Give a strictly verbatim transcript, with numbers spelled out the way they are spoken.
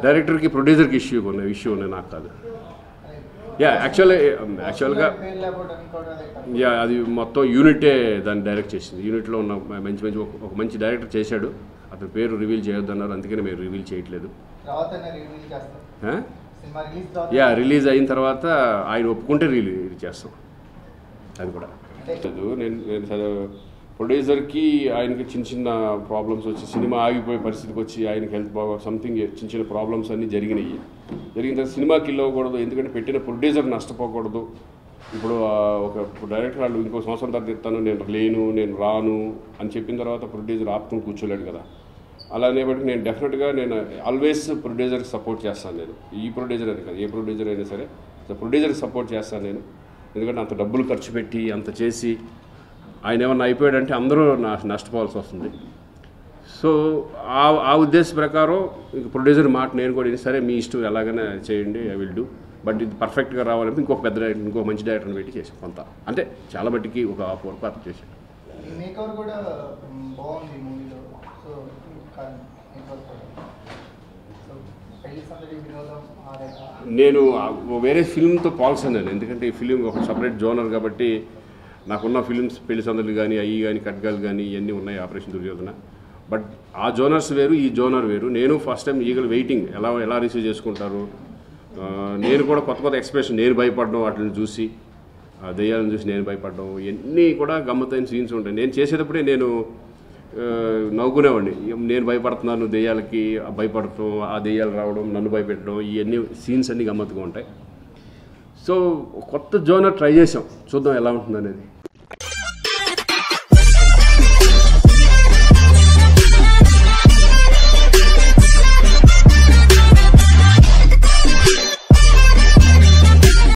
డైరెక్టర్కి ప్రొడ్యూసర్కి ఇష్యూ ఉన్నాయి ఇష్యూ ఉన్నాయి నాకు కాదు. యా యాక్చువల్గా యాక్చువల్గా యా అది మొత్తం యూనిటే దాన్ని డైరెక్ట్ చేసింది. యూనిట్లో ఉన్న మంచి మంచి ఒక మంచి డైరెక్టర్ చేశాడు. అతని పేరు రివీల్ చేయొద్దన్నారు, అందుకని మేము రివీల్ చేయట్లేదు. యా రిలీజ్ అయిన తర్వాత ఆయన ఒప్పుకుంటే రిలీజ్ చేస్తాం. అది కూడా నేను నేను ప్రొడ్యూసర్కి ఆయనకి చిన్న చిన్న ప్రాబ్లమ్స్ వచ్చి సినిమా ఆగిపోయే పరిస్థితికి వచ్చి ఆయనకి హెల్త్ బాగా సంథింగ్ చిన్న చిన్న ప్రాబ్లమ్స్ అన్నీ జరిగినాయి. జరిగిన తర్వాత సినిమా కిల్ అవ్వకూడదు, ఎందుకంటే పెట్టిన ప్రొడ్యూసర్ నష్టపోకూడదు. ఇప్పుడు ఒక డైరెక్టర్ వాళ్ళు ఇంకో సంవత్సరం తర్వాత ఇస్తాను, నేను లేను, నేను రాను అని చెప్పిన తర్వాత ప్రొడ్యూసర్ ఆపుకుని కూర్చోలేడు కదా. అలానే బట్టి నేను డెఫినెట్గా నేను ఆల్వేస్ ప్రొడ్యూసర్కి సపోర్ట్ చేస్తాను. నేను ఈ ప్రొడ్యూసర్ అని కాదు, ఏ ప్రొడ్యూసర్ అయినా సరే ప్రొడ్యూసర్కి సపోర్ట్ చేస్తాను నేను. ఎందుకంటే అంత డబ్బులు ఖర్చు పెట్టి అంత చేసి ఆయన ఏమన్నా అయిపోయాడంటే అందరూ నా నష్టపోవాల్సి వస్తుంది. సో ఆ ఆ ఉద్దేశ ప్రకారం ప్రొడ్యూసర్ మాట నేను కూడా సరే మీ ఇష్టం ఎలాగైనా చేయండి, ఐ విల్ డూ, బట్ ఇది పర్ఫెక్ట్గా రావాలంటే ఇంకొక పెద్ద డైరెక్టర్ ఇంకొక మంచి డైరెక్టర్ని పెట్టి చేసాం కొంత, అంటే చాలా బట్టికి ఒక హాఫ్ వర్క్ అర్థం చేశాను. నేను వేరే ఫిల్మ్తో పోల్సాను నేను, ఎందుకంటే ఈ ఫిలిం ఒక సపరేట్ జోనర్ కాబట్టి. నాకున్న ఫిలిమ్స్ పెళ్లి సందర్లు కానీ అవి కానీ ఖడ్గాలు కానీ ఇవన్నీ ఉన్నాయి, ఆపరేషన్ దుర్యోధన. బట్ ఆ జోనర్స్ వేరు, ఈ జోనర్ వేరు. నేను ఫస్ట్ టైం ఈగల్ వెయిటింగ్ ఎలా ఎలా రిసీవ్ చేసుకుంటారు. నేను కూడా కొత్త కొత్త ఎక్స్ప్రెషన్, నేను భయపడడం వాటిని చూసి, దెయ్యాలను చూసి నేను భయపడడం, ఇవన్నీ కూడా గమ్మత్తైన సీన్స్ ఉంటాయి. నేను చేసేటప్పుడే నేను నవ్వుకునేవాడిని, నేను భయపడుతున్నాను దెయ్యాలకి, భయపడటం, ఆ దెయ్యాలు రావడం, నన్ను భయపెట్టడం, ఇవన్నీ సీన్స్ అన్నీ గమ్మత్తుగా ఉంటాయి. సో కొత్త జోనర్ ట్రై చేసాం, చూద్దాం ఎలా ఉంటుంది అనేది.